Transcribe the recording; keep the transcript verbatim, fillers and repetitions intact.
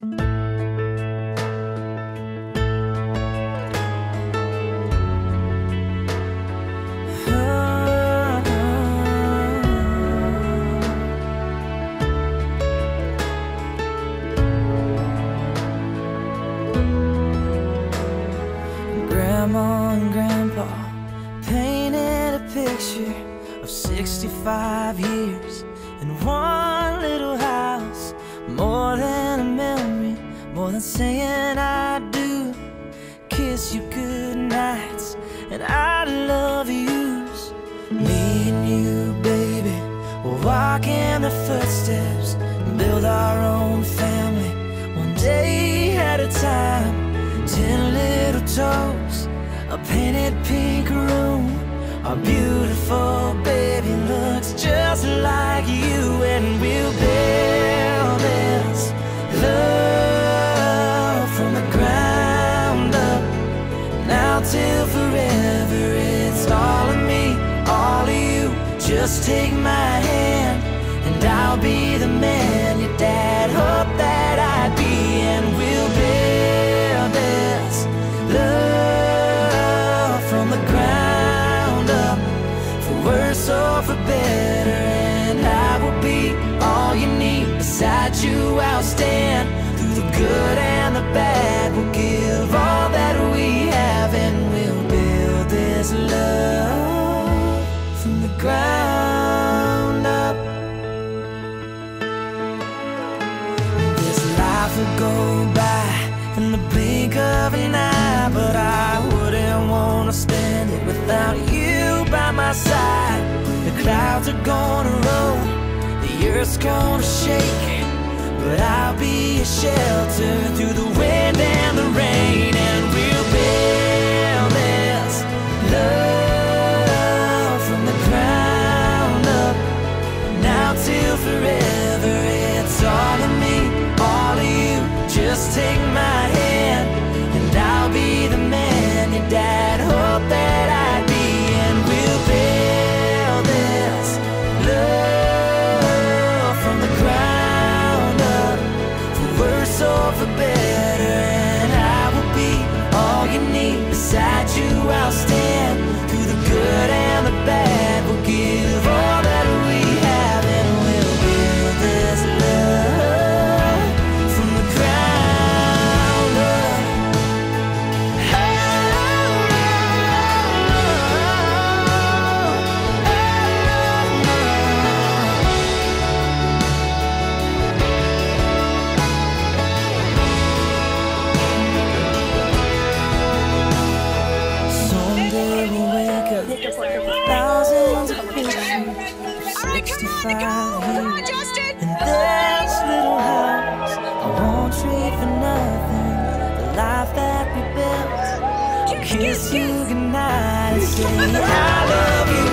Grandma and Grandpa painted a picture of sixty-five years in one little house. More than a memory, more than saying I do. Kiss you good nights and I love yous. Me and you, baby, we'll walk in the footsteps and build our own family, one day at a time. Ten little toes, a painted pink room. Our beautiful baby looks just like you, and we'll build this love from the ground up. Now till forever, it's all of me, all of you. Just take my hand and I'll be the man your dad hoped that I'd be, and we'll build this love from the ground up, for worse or for better. And I will be all you need. Beside you I'll stand through the good and the bad. We'll give all that we have, and we'll build this love from the ground up. This life will go by in the blink of an eye, but I wouldn't want to spend it without you by my side. The clouds are gonna roll, the earth's gonna shake, but I'll be a shelter through the wind and the rain, and we'll build this love from the ground up. Now till forever, it's all of me, all of you. Just take my hand and I'll be the man your dad hoped that I'd be, and we'll build this love from the ground up, for worse or for better. And I will be all you need. Beside you I'll stand through the good and the bad. We'll give all that we have, and we'll build this love from the ground up. Someday we'll wake up with thousands of pictures of sixty-five years in this little house. I won't trade for nothing the life that we built. I'll kiss you goodnight and say I love you.